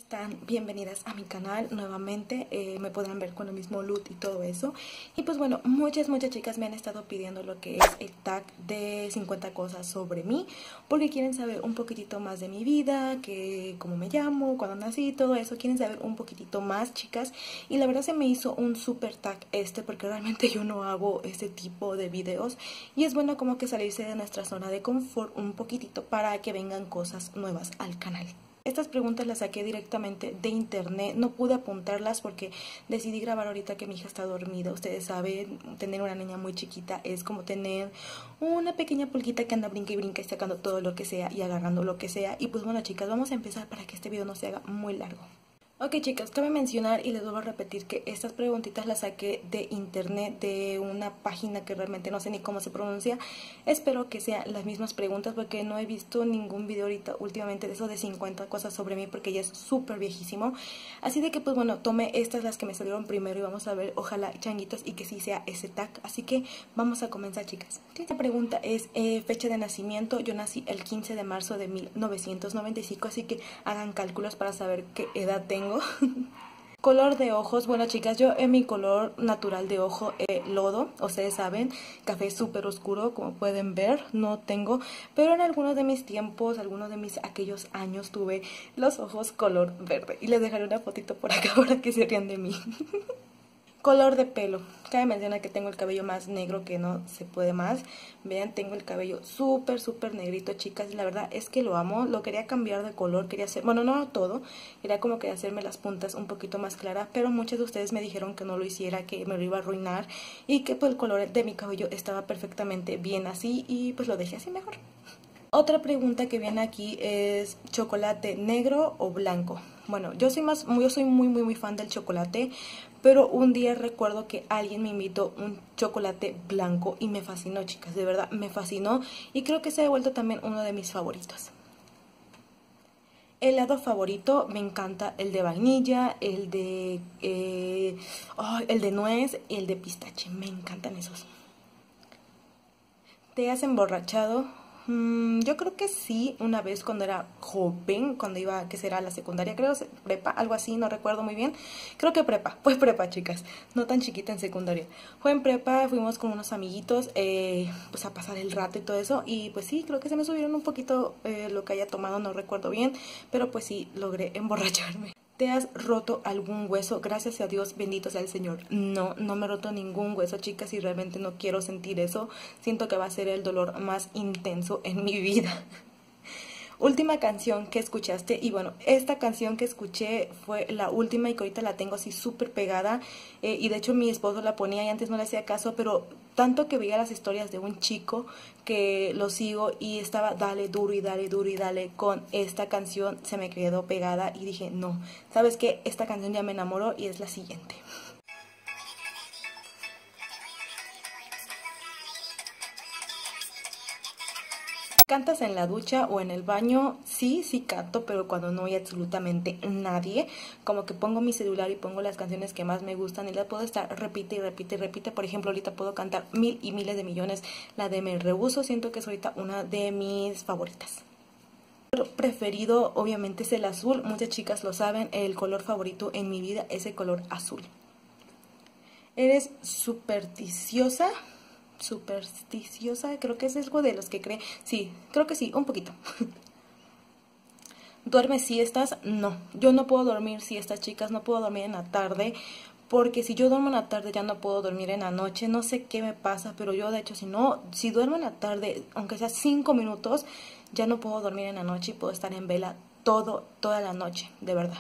están? Bienvenidas a mi canal nuevamente. Me podrán ver con el mismo look y todo eso. Y pues bueno, muchas chicas me han estado pidiendo lo que es el tag de 50 cosas sobre mí, porque quieren saber un poquitito más de mi vida, que cómo me llamo, cuándo nací, todo eso. Quieren saber un poquitito más, chicas. Y la verdad se me hizo un super tag porque realmente yo no hago este tipo de videos. Y es bueno como que salirse de nuestra zona de confort un poquitito para que vengan cosas nuevas al canal. Estas preguntas las saqué directamente de internet, no pude apuntarlas porque decidí grabar ahorita que mi hija está dormida. Ustedes saben, tener una niña muy chiquita es como tener una pequeña pulguita que anda brinca y brinca y sacando todo lo que sea y agarrando lo que sea. Y pues bueno, chicas, vamos a empezar para que este video no se haga muy largo. Ok, chicas, cabe mencionar y les vuelvo a repetir que estas preguntitas las saqué de internet, de una página que realmente no sé ni cómo se pronuncia. Espero que sean las mismas preguntas porque no he visto ningún video ahorita últimamente de eso de 50 cosas sobre mí porque ya es súper viejísimo. Así de que pues bueno, tomé estas las que me salieron primero y vamos a ver, ojalá changuitos y que sí sea ese tag. Así que vamos a comenzar, chicas. Esta pregunta es fecha de nacimiento. Yo nací el 15 de marzo de 1995, así que hagan cálculos para saber qué edad tengo. Color de ojos, bueno chicas, yo en mi color natural de ojo lodo, ustedes saben, café súper oscuro, como pueden ver, no tengo, pero en algunos de mis tiempos, aquellos años tuve los ojos color verde, y les dejaré una fotito por acá para que se rían de mí. Color de pelo, cabe mencionar que tengo el cabello más negro que no se puede más. Vean, tengo el cabello súper negrito, chicas, y la verdad es que lo amo. Lo quería cambiar de color, quería hacer, bueno, no todo, era como que hacerme las puntas un poquito más claras, pero muchos de ustedes me dijeron que no lo hiciera, que me lo iba a arruinar y que pues el color de mi cabello estaba perfectamente bien así y pues lo dejé así mejor. Otra pregunta que viene aquí es chocolate negro o blanco. Bueno, yo soy muy fan del chocolate, pero un día recuerdo que alguien me invitó un chocolate blanco y me fascinó, chicas, de verdad me fascinó y creo que se ha vuelto también uno de mis favoritos. Helado favorito, me encanta el de vainilla, el de nuez y el de pistache, me encantan esos. ¿Te has emborrachado? Yo creo que sí, una vez cuando era joven, cuando iba, que será la secundaria, creo, prepa, algo así, no recuerdo muy bien. Creo que prepa, pues prepa, chicas, no tan chiquita en secundaria. Fue en prepa, fuimos con unos amiguitos, pues a pasar el rato y todo eso. Y pues sí, creo que se me subieron un poquito lo que haya tomado, no recuerdo bien, pero pues sí, logré emborracharme. ¿Te has roto algún hueso? Gracias a Dios, bendito sea el Señor. No me he roto ningún hueso, chicas, y realmente no quiero sentir eso. Siento que va a ser el dolor más intenso en mi vida. Última canción que escuchaste, y bueno, esta canción que escuché fue la última y que ahorita la tengo así súper pegada, y de hecho mi esposo la ponía y antes no le hacía caso, pero tanto que veía las historias de un chico que lo sigo y estaba dale duro y dale duro y dale con esta canción, se me quedó pegada y dije no, ¿sabes qué? Esta canción ya me enamoró y es la siguiente. ¿Cantas en la ducha o en el baño? Sí canto, pero cuando no hay absolutamente nadie, como que pongo mi celular y pongo las canciones que más me gustan y las puedo estar repite y repite. Por ejemplo, ahorita puedo cantar mil y miles de millones la de Me Rehuso, siento que es ahorita una de mis favoritas. El color preferido obviamente es el azul, muchas chicas lo saben, el color favorito en mi vida es el color azul. ¿Eres supersticiosa? Creo que es algo de los que creen. Sí, creo que sí, un poquito. ¿Duermes siestas? No, yo no puedo dormir siestas, chicas, no puedo dormir en la tarde, porque si yo duermo en la tarde ya no puedo dormir en la noche, no sé qué me pasa, pero yo de hecho si duermo en la tarde, aunque sea 5 minutos, ya no puedo dormir en la noche y puedo estar en vela toda la noche, de verdad.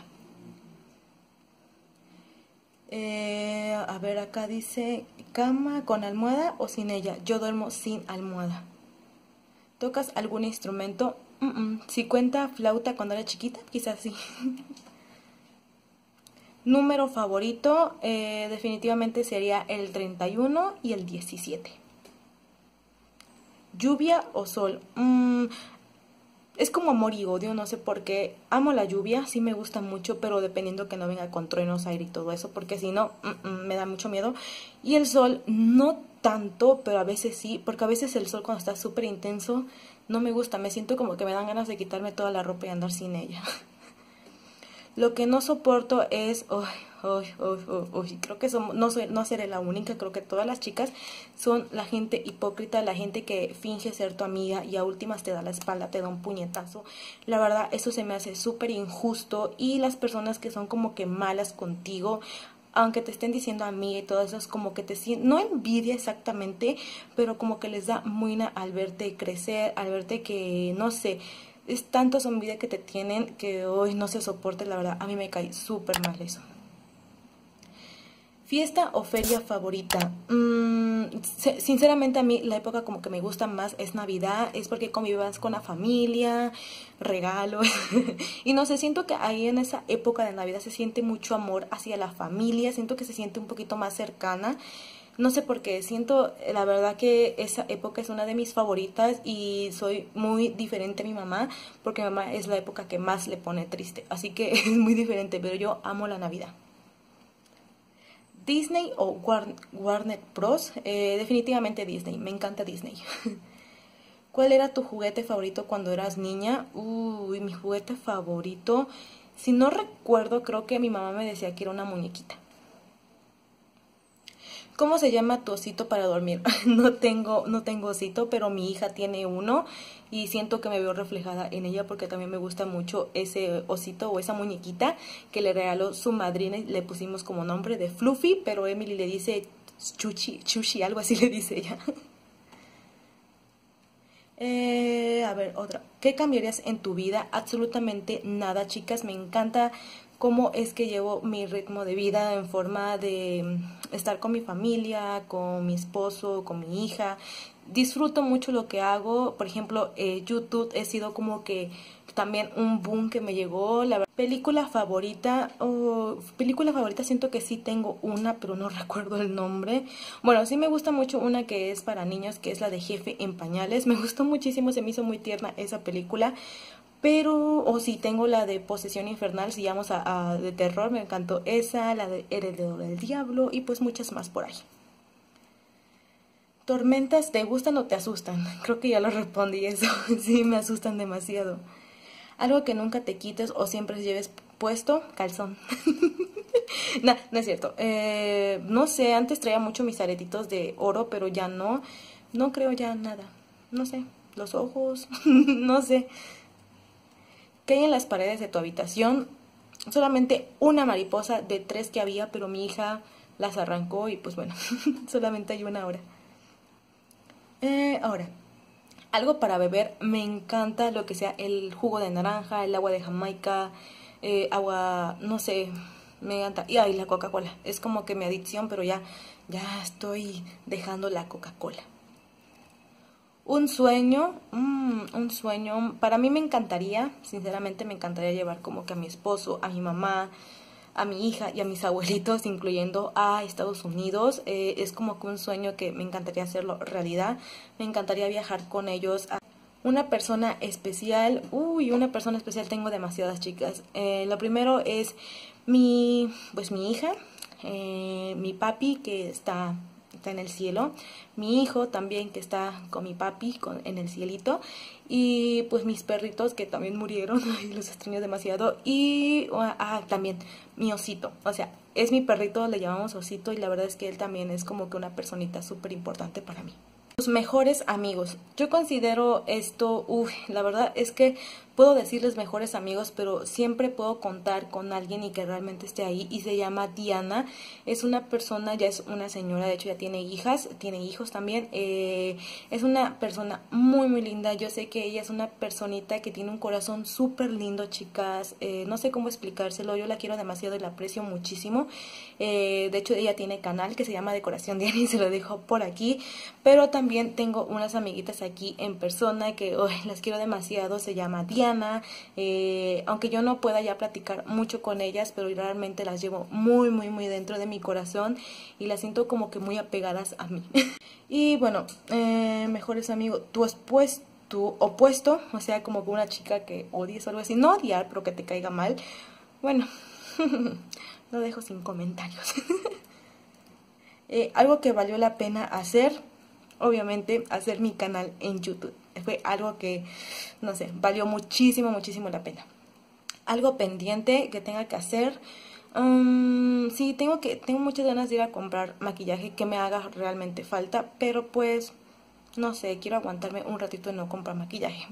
A ver, acá dice cama con almohada o sin ella. Yo duermo sin almohada. ¿Tocas algún instrumento? Si cuenta flauta cuando era chiquita, quizás sí. Número favorito, definitivamente sería el 31 y el 17. ¿Lluvia o sol? Es como amor y odio, no sé por qué. Amo la lluvia, sí me gusta mucho, pero dependiendo que no venga con truenos, aire y todo eso, porque si no, me da mucho miedo. Y el sol, no tanto, pero a veces sí, porque a veces el sol cuando está súper intenso, no me gusta, me siento como que me dan ganas de quitarme toda la ropa y andar sin ella. Lo que no soporto es, creo que no seré la única, creo que todas las chicas son la gente hipócrita, la gente que finge ser tu amiga y a últimas te da la espalda, te da un puñetazo. La verdad, eso se me hace súper injusto, y las personas que son como que malas contigo, aunque te estén diciendo amiga y todo eso, es como que te sienten, no envidia exactamente, pero como que les da muina al verte crecer, al verte que, no sé, es tanto su envidia que te tienen que hoy no se soporte, la verdad, a mí me cae súper mal eso. ¿Fiesta o feria favorita? Sinceramente a mí la época como que me gusta más es Navidad, es porque convivas con la familia, regalos, y no sé, siento que ahí en esa época de Navidad se siente mucho amor hacia la familia, siento que se siente un poquito más cercana. No sé por qué, siento la verdad que esa época es una de mis favoritas y soy muy diferente a mi mamá, porque mi mamá es la época que más le pone triste, así que es muy diferente, pero yo amo la Navidad. ¿Disney o Warner Bros? Definitivamente Disney, me encanta Disney. ¿Cuál era tu juguete favorito cuando eras niña? Uy, mi juguete favorito, si no recuerdo, creo que mi mamá me decía que era una muñequita. ¿Cómo se llama tu osito para dormir? No tengo osito, pero mi hija tiene uno y siento que me veo reflejada en ella porque también me gusta mucho ese osito o esa muñequita que le regaló su madrina y le pusimos como nombre de Fluffy, pero Emily le dice Chuchi, algo así le dice ella. A ver, otra. ¿Qué cambiarías en tu vida? Absolutamente nada, chicas. Me encanta cómo es que llevo mi ritmo de vida en forma de estar con mi familia, con mi esposo, con mi hija. Disfruto mucho lo que hago. Por ejemplo, YouTube ha sido como que también un boom que me llegó. La película favorita, siento que sí tengo una, pero no recuerdo el nombre. Bueno, sí me gusta mucho una que es para niños, que es la de Jefe en Pañales. Me gustó muchísimo, se me hizo muy tierna esa película. Pero, sí, tengo la de Posesión Infernal, si vamos de terror, me encantó esa, la de Heredero del Diablo y pues muchas más por ahí. ¿Tormentas te gustan o te asustan? Creo que ya lo respondí eso, sí, me asustan demasiado. ¿Algo que nunca te quites o siempre lleves puesto? Calzón. No, no es cierto. No sé, antes traía mucho mis aretitos de oro, pero ya no. No creo ya nada. No sé, los ojos, no sé. ¿Qué hay en las paredes de tu habitación? Solamente una mariposa de 3 que había, pero mi hija las arrancó y pues bueno, solamente hay una ahora. Ahora, algo para beber, me encanta lo que sea el jugo de naranja, el agua de Jamaica, agua, no sé, me encanta. Y ay, la Coca-Cola, es como que mi adicción, pero ya estoy dejando la Coca-Cola. Un sueño, para mí me encantaría, sinceramente me encantaría llevar como que a mi esposo, a mi mamá, a mi hija y a mis abuelitos, incluyendo a Estados Unidos. Es como que un sueño que me encantaría hacerlo realidad. Me encantaría viajar con ellos. Una persona especial, una persona especial, tengo demasiadas chicas. Lo primero es mi hija, mi papi que está en el cielo, mi hijo también que está con mi papi en el cielito, y pues mis perritos que también murieron y los extraño demasiado, y también mi osito, o sea, es mi perrito, le llamamos osito, y la verdad es que él también es como que una personita súper importante para mí. Los mejores amigos. Yo considero esto, la verdad es que puedo decirles mejores amigos, pero siempre puedo contar con alguien y que realmente esté ahí, y se llama Diana. Es una persona, ya es una señora, de hecho ya tiene hijas, tiene hijos también. Es una persona muy muy linda. Yo sé que ella es una personita que tiene un corazón súper lindo, chicas. No sé cómo explicárselo, yo la quiero demasiado y la aprecio muchísimo. De hecho ella tiene canal que se llama Decoración Diana y se lo dejo por aquí, pero también tengo unas amiguitas aquí en persona que las quiero demasiado, se llama Diana. Aunque yo no pueda ya platicar mucho con ellas, pero realmente las llevo muy muy muy dentro de mi corazón y las siento como que muy apegadas a mí. Y bueno, mejores amigos, tu opuesto, o sea, como que una chica que odies o algo así, no odiar, pero que te caiga mal. Bueno, lo dejo sin comentarios. Algo que valió la pena hacer, obviamente hacer mi canal en YouTube. Fue algo que, no sé, valió muchísimo, muchísimo la pena. algo pendiente que tenga que hacer. Sí, tengo muchas ganas de ir a comprar maquillaje que me haga realmente falta, pero pues, no sé, quiero aguantarme un ratito y no comprar maquillaje.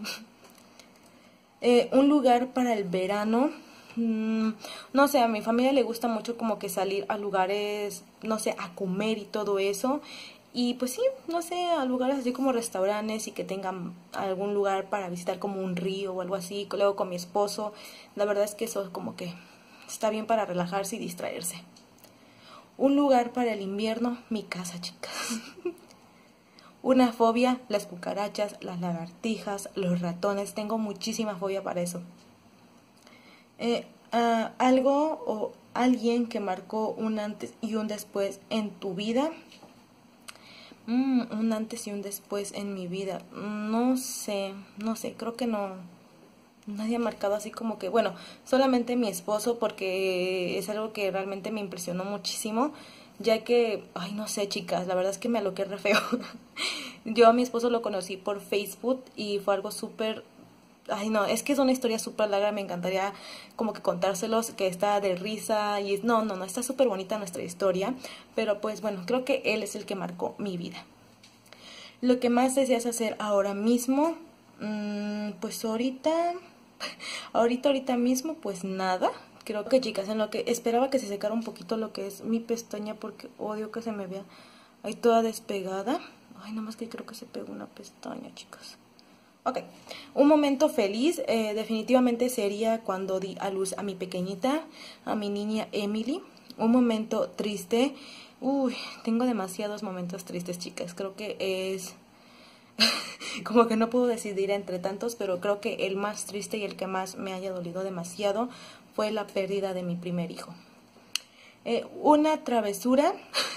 Un lugar para el verano. No sé, a mi familia le gusta mucho como que salir a lugares, no sé, a comer y todo eso. Y pues sí, no sé, a lugares así como restaurantes y que tengan algún lugar para visitar como un río o algo así. Luego con mi esposo, la verdad es que eso como que está bien para relajarse y distraerse. Un lugar para el invierno, mi casa, chicas. Una fobia, las cucarachas, las lagartijas, los ratones. Tengo muchísima fobia para eso. Algo o alguien que marcó un antes y un después en tu vida. Un antes y un después en mi vida. No sé, creo que no. Nadie ha marcado así como que, bueno, solamente mi esposo, porque es algo que realmente me impresionó muchísimo, ya que, ay, no sé, chicas, la verdad es que me aloqué re feo. Yo a mi esposo lo conocí por Facebook y fue algo súper, ay, no, es que es una historia súper larga, me encantaría como que contárselos, que está de risa y no, está súper bonita nuestra historia, pero pues bueno, creo que él es el que marcó mi vida. Lo que más deseas hacer ahora mismo, pues ahorita mismo, pues nada. Creo que, chicas, en lo que esperaba que se secara un poquito lo que es mi pestaña, porque odio que se me vea ahí toda despegada. Ay, nada más que creo que se pegó una pestaña, chicas. Ok, un momento feliz definitivamente sería cuando di a luz a mi pequeñita, a mi niña Emily. Un momento triste, uy, tengo demasiados momentos tristes, chicas. Creo que es como que no puedo decidir entre tantos, pero creo que el más triste y el que más me haya dolido demasiado fue la pérdida de mi primer hijo. Una travesura,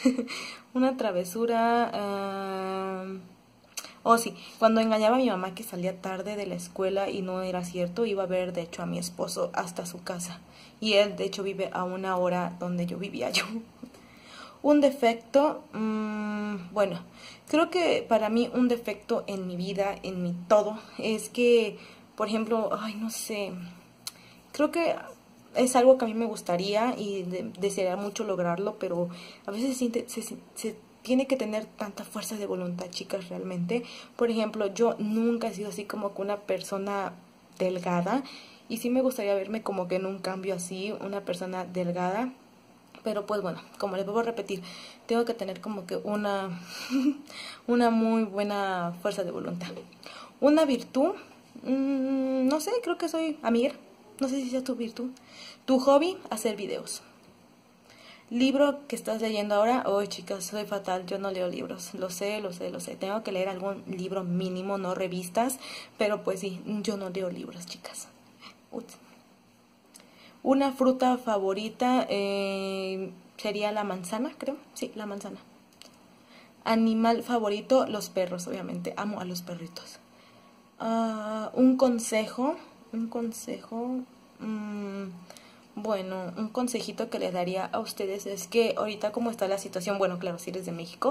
sí, cuando engañaba a mi mamá que salía tarde de la escuela y no era cierto, iba a ver de hecho a mi esposo hasta su casa. Y él de hecho vive a 1 hora donde yo vivía yo. Un defecto, bueno, creo que para mí un defecto en mi vida, en mi todo, es que, por ejemplo, ay, no sé, creo que es algo que a mí me gustaría y desearía mucho lograrlo, pero a veces se tiene que tener tanta fuerza de voluntad, chicas, realmente. Por ejemplo, yo nunca he sido así como que una persona delgada, y sí me gustaría verme como que en un cambio así, una persona delgada. Pero pues bueno, como les vuelvo a repetir, tengo que tener como que una muy buena fuerza de voluntad. Una virtud, no sé, creo que soy amiga. No sé si sea tu virtud. Tu hobby, hacer videos. Libro que estás leyendo ahora. Oh, chicas, soy fatal, yo no leo libros. Lo sé. Tengo que leer algún libro mínimo, no revistas. Pero pues sí, yo no leo libros, chicas. Una fruta favorita sería la manzana, creo. Sí, la manzana. Animal favorito, los perros, obviamente. Amo a los perritos. Un consejo. Bueno, un consejito que les daría a ustedes es que ahorita como está la situación, bueno, claro, si eres de México,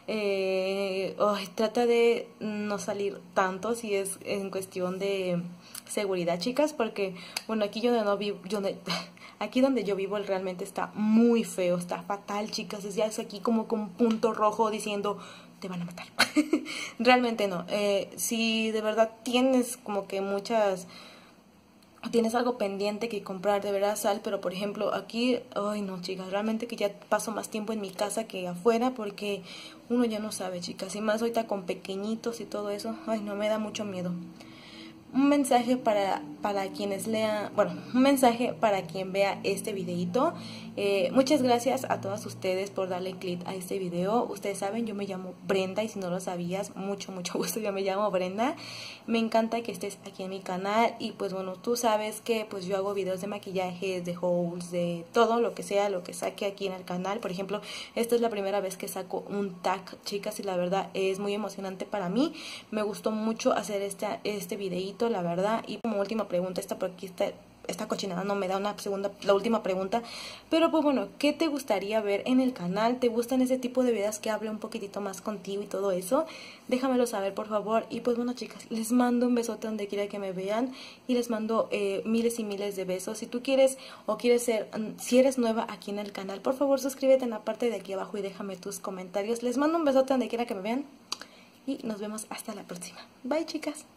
trata de no salir tanto si es en cuestión de seguridad, chicas, porque, bueno, aquí aquí donde yo vivo realmente está muy feo, está fatal, chicas, es aquí como con un punto rojo diciendo te van a matar. Realmente no. Si de verdad tienes como que tienes algo pendiente que comprar, de verdad sal, pero por ejemplo aquí, ay no, chicas, realmente que ya paso más tiempo en mi casa que afuera, porque uno ya no sabe, chicas, y más ahorita con pequeñitos y todo eso, ay no, me da mucho miedo. Un mensaje para quienes lean, bueno, un mensaje para quien vea este videito. Muchas gracias a todas ustedes por darle click a este video. Ustedes saben, yo me llamo Brenda, y si no lo sabías, mucho gusto, yo me llamo Brenda. Me encanta que estés aquí en mi canal, y pues bueno, tú sabes que pues yo hago videos de maquillaje, de hauls, de todo lo que sea, lo que saque aquí en el canal. Por ejemplo, esta es la primera vez que saco un tag, chicas, y la verdad es muy emocionante para mí. Me gustó mucho hacer este videito, la verdad. Y como última pregunta, esta por aquí está esta cochinada no me da la última pregunta. Pero pues bueno, ¿qué te gustaría ver en el canal? ¿Te gustan ese tipo de videos que hable un poquitito más contigo y todo eso? Déjamelo saber, por favor. Y pues bueno, chicas, les mando un besote donde quiera que me vean y les mando miles y miles de besos. Si tú quieres o quieres ser, si eres nueva aquí en el canal, por favor suscríbete en la parte de aquí abajo y déjame tus comentarios. Les mando un besote donde quiera que me vean y nos vemos hasta la próxima. Bye, chicas.